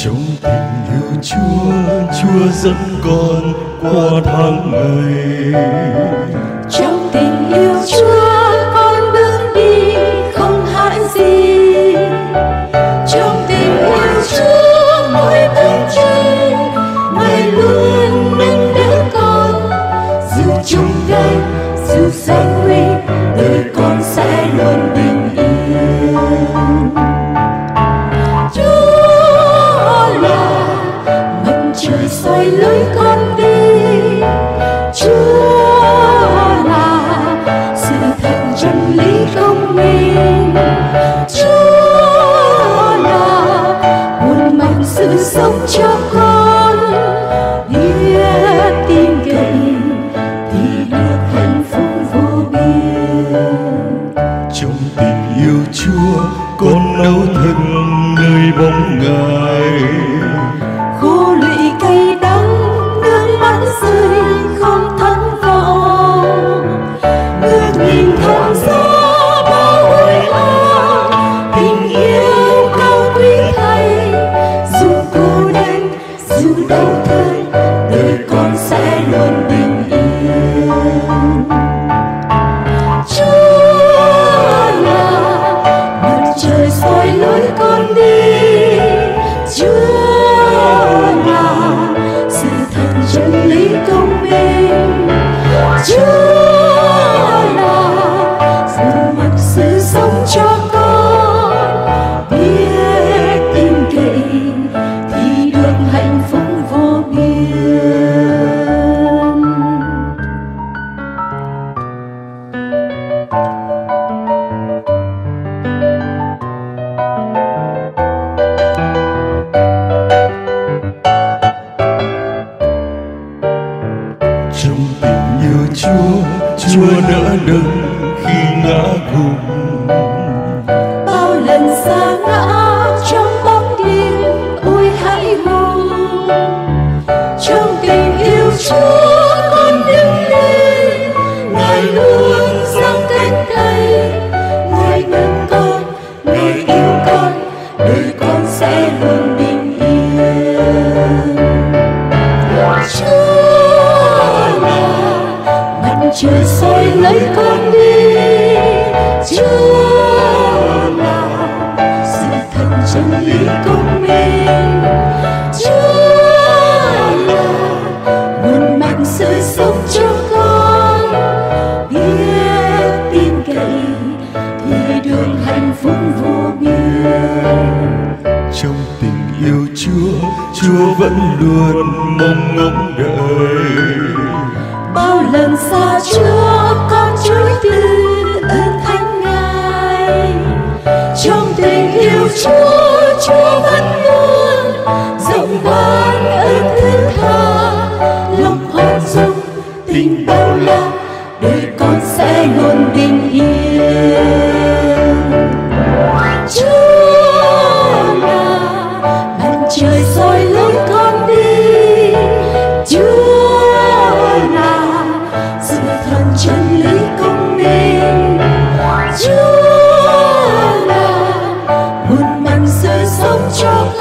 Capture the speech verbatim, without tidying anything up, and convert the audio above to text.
Trong tình yêu Chúa, Chúa dẫn con qua tháng ngày. Trong tình yêu Chúa, con bước đi không hại gì. Trong tình yêu Chúa, mỗi bước chân Ngài luôn nâng đỡ con. Dù chung đây, dù gian nguy, đời con sẽ luôn bình yên. Chúa là mặt trời soi lối con đi. Chúa là sự thật, chân lý, công minh. Chúa là nguồn mạnh sự sống cho con. Biết tin cậy thì được hạnh phúc vô biên. Trong tình yêu Chúa, con nấu thân nơi bóng Ngài. Khô lụy cay đắng, nước mắt rơi không thắng vọng. Ngước nhìn thăm gió bao ôi áo, tình yêu cao quý Thầy. Dù cô đơn, dù đau thương, đời con sẽ luôn bình yên. Chúa là mặt trời soi lối con đi. Chúa là sự thật, chân lý, công minh. Chúa là sự mặc sự sống cho con. Biết tin cậy thì được hạnh phúc vô biên. Trong tình yêu Chúa, Chúa đỡ đần khi ngã gục. Bao lần sa ngã trong bóng đêm, ôi hãy hùng. Trong tình yêu Chúa, con đứng lên. Ngài luôn giang cánh tay. Ngài nâng con, Ngài yêu con, đời con sẽ luôn bình yên. Chúa là mặt trời soi lấy con đi. Chúa là sự thật, chân lý, công minh. Chúa là nguồn mạnh sự sống cho con. Biết tin cậy thì được hạnh phúc vô biên. Trong tình yêu Chúa, Chúa vẫn luôn mong ngóng đợi. Bao lần xa Chúa, con chối từ ơn thánh Ngài. Trong tình yêu Chúa, Chúa vẫn luôn rộng ban ơn thứ tha. Lòng hoa dung, tình bao la, đời con sẽ luôn bình yên. Chúa là mặt trời soi lối con đi. Chúa là sự thật, chân lý, công minh. Chúa là nguồn mạnh sự sống cho con.